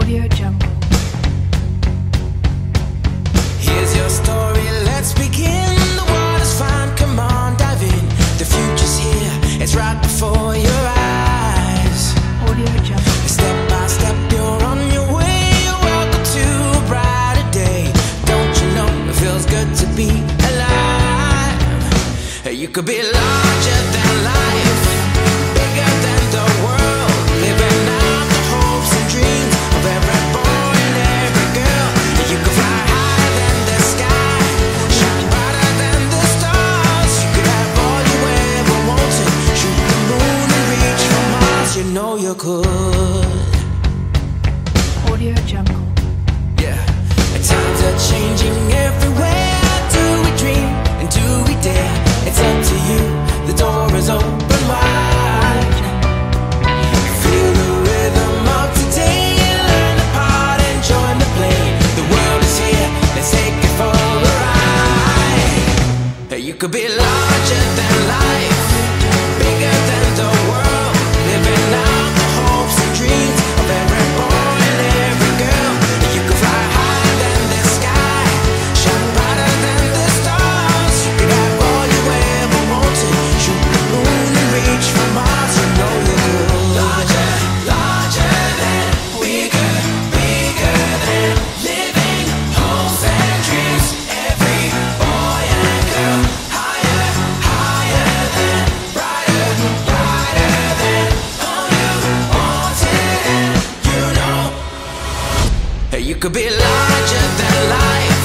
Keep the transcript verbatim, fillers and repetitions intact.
Audio Jungle. Here's your story, let's begin. The water's fine, come on, dive in. The future's here, it's right before your eyes. Audio Jungle. Step by step, you're on your way. You're welcome to a brighter day. Don't you know it feels good to be alive? You could be larger than life, bigger than the world, living out the hopes and dreams of every boy and every girl. You could fly higher than the sky, shine brighter than the stars. You could have all you ever wanted, shoot the moon and reach for Mars. You know you could. Audio Jungle. Yeah, and times are changing everywhere. Do we dream and do we dare? It's up to you, the door is open wide. Feel the rhythm of today, learn the part and join the play. The world is here, let's take it for a ride. You could be larger than life, bigger than the world, living out the hopes and dreams of every boy and every girl. You could fly higher than the sky, shine brighter than the stars. You could have all you ever wanted, shoot the moon and reach for Mars. You know you could. Larger, larger than, bigger, bigger than, living hopes and dreams. Every boy and girl, higher, higher than, brighter, brighter than, all you wanted and you know. You could be larger than life,